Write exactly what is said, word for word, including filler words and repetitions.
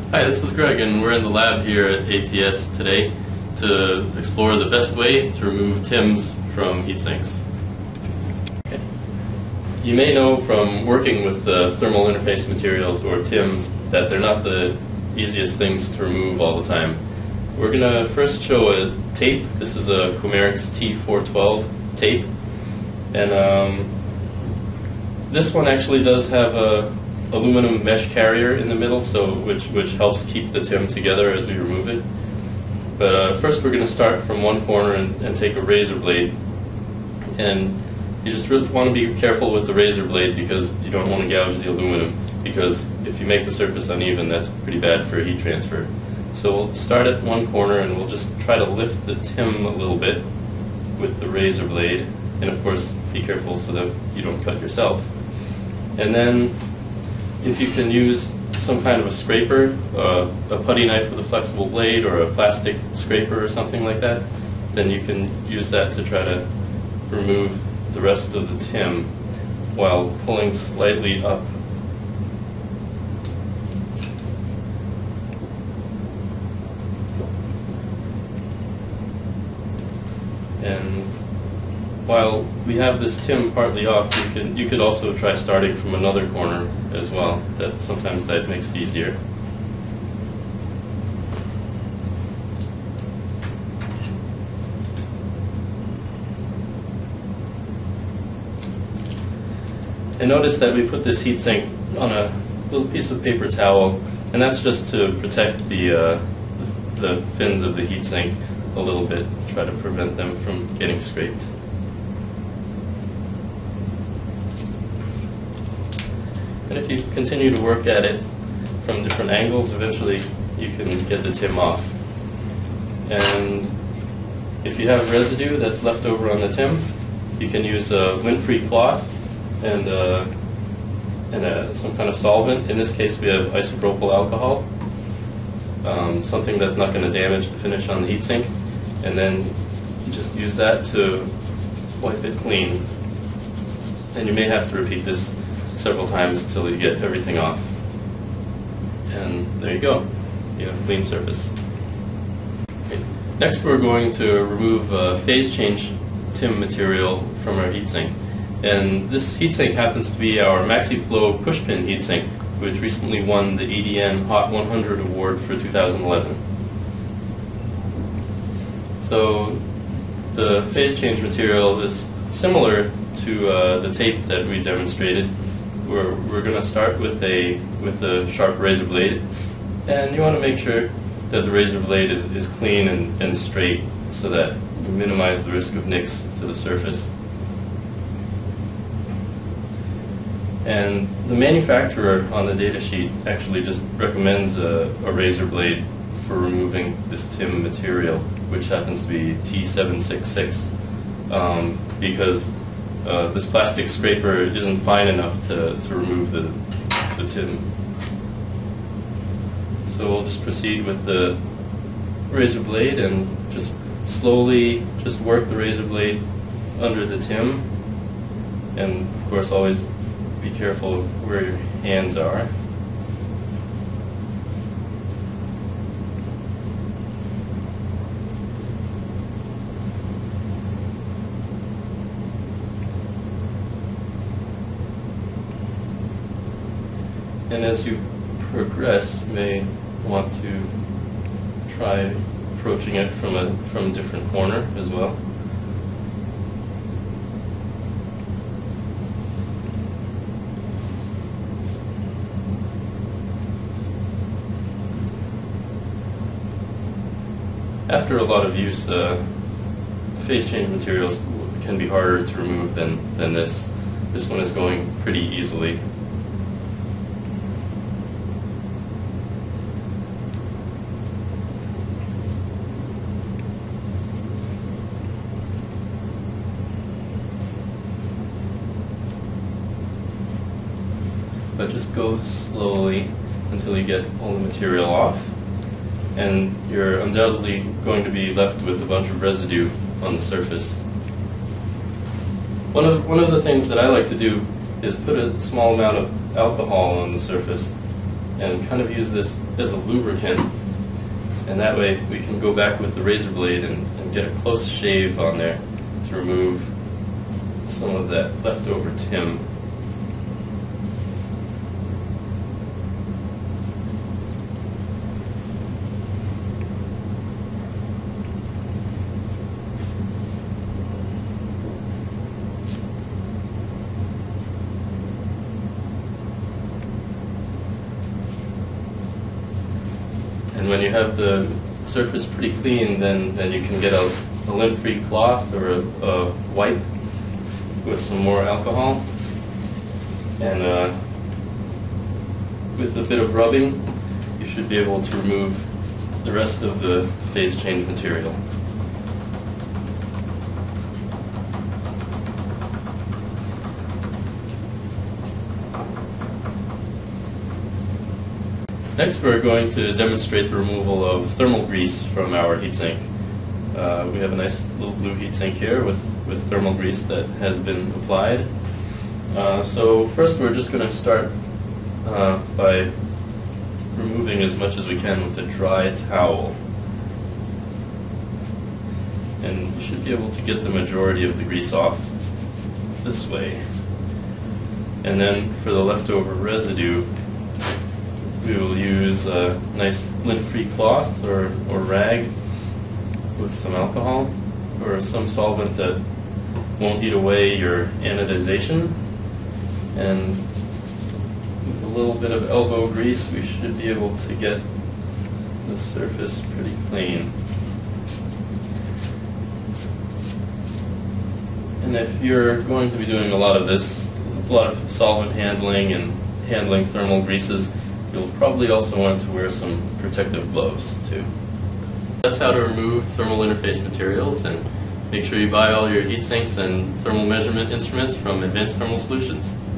Hi, this is Greg, and we're in the lab here at A T S today to explore the best way to remove T I Ms from heat sinks. Okay. You may know from working with uh, thermal interface materials, or T I Ms, that they're not the easiest things to remove all the time. We're going to first show a tape. This is a Comerix T four twelve tape, and um, this one actually does have a aluminum mesh carrier in the middle, so which which helps keep the T I M together as we remove it. But uh, first we're going to start from one corner and, and take a razor blade, and you just really want to be careful with the razor blade because you don't want to gouge the aluminum, because if you make the surface uneven, that's pretty bad for heat transfer. So we'll start at one corner and we'll just try to lift the T I M a little bit with the razor blade, and of course be careful so that you don't cut yourself. And then if you can use some kind of a scraper, uh, a putty knife with a flexible blade, or a plastic scraper or something like that, then you can use that to try to remove the rest of the T I M while pulling slightly up. And while we have this T I M partly off, you could, you could also try starting from another corner as well. That sometimes that makes it easier. And notice that we put this heatsink on a little piece of paper towel, and that's just to protect the, uh, the fins of the heatsink a little bit, try to prevent them from getting scraped. And if you continue to work at it from different angles, eventually you can get the T I M off. And if you have residue that's left over on the T I M, you can use a lint-free cloth and, uh, and a, some kind of solvent. In this case, we have isopropyl alcohol, um, something that's not going to damage the finish on the heatsink. And then you just use that to wipe it clean. And you may have to repeat this several times till you get everything off. And there you go. You have a clean surface. Okay. Next we're going to remove uh, phase change T I M material from our heatsink. And this heatsink happens to be our MaxiFlow pushpin heatsink, which recently won the E D N Hot one hundred award for two thousand eleven. So the phase change material is similar to uh, the tape that we demonstrated. We're, we're going to start with a with the sharp razor blade, and you want to make sure that the razor blade is, is clean and, and straight so that you minimize the risk of nicks to the surface. And the manufacturer on the data sheet actually just recommends a, a razor blade for removing this T I M material, which happens to be T seven sixty-six, um, because uh, this plastic scraper isn't fine enough to, to remove the, the T I M. So we'll just proceed with the razor blade and just slowly just work the razor blade under the T I M, and of course always be careful where your hands are. And as you progress, you may want to try approaching it from a from a different corner as well. After a lot of use, uh, phase change materials can be harder to remove than, than this. This one is going pretty easily. But just go slowly until you get all the material off, and you're undoubtedly going to be left with a bunch of residue on the surface. One of, one of the things that I like to do is put a small amount of alcohol on the surface, and kind of use this as a lubricant. And that way we can go back with the razor blade and, and get a close shave on there to remove some of that leftover Tim. And when you have the surface pretty clean, then, then you can get a, a lint-free cloth or a, a wipe with some more alcohol. And uh, with a bit of rubbing, you should be able to remove the rest of the phase change material. Next, we're going to demonstrate the removal of thermal grease from our heatsink. Uh, we have a nice little blue heatsink here with, with thermal grease that has been applied. Uh, so first we're just going to start uh, by removing as much as we can with a dry towel. And you should be able to get the majority of the grease off this way. And then for the leftover residue, we will use a nice lint-free cloth or, or rag with some alcohol or some solvent that won't eat away your anodization. And with a little bit of elbow grease, we should be able to get the surface pretty clean. And if you're going to be doing a lot of this, a lot of solvent handling and handling thermal greases, you'll probably also want to wear some protective gloves too. That's how to remove thermal interface materials, and make sure you buy all your heat sinks and thermal measurement instruments from Advanced Thermal Solutions.